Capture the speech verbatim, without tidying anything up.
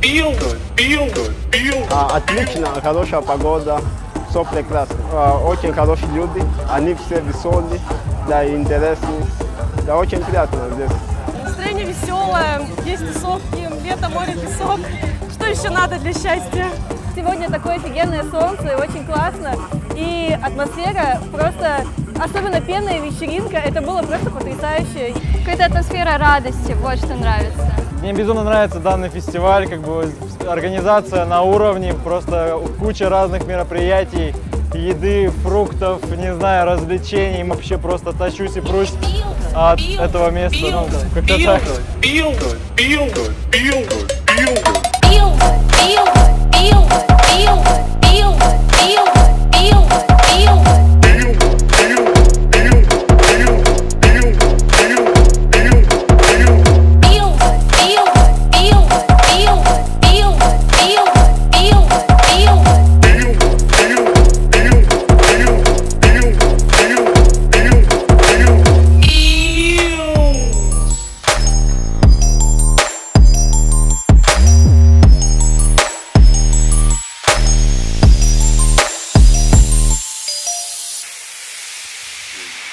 А, отлично, хорошая погода, все прекрасно. А, очень хорошие люди, они все веселые, да, и интересные. Да, очень приятно здесь. Настроение веселое, есть тусовки, лето, море, песок. Что еще надо для счастья? Сегодня такое офигенное солнце, очень классно. И атмосфера просто, особенно пенная вечеринка, это было просто потрясающе. Какая-то атмосфера радости, вот что нравится. Мне безумно нравится данный фестиваль, как бы организация на уровне, просто куча разных мероприятий, еды, фруктов, не знаю, развлечений. Вообще просто тащусь и прусь от этого места. Ну, как-то так. Three.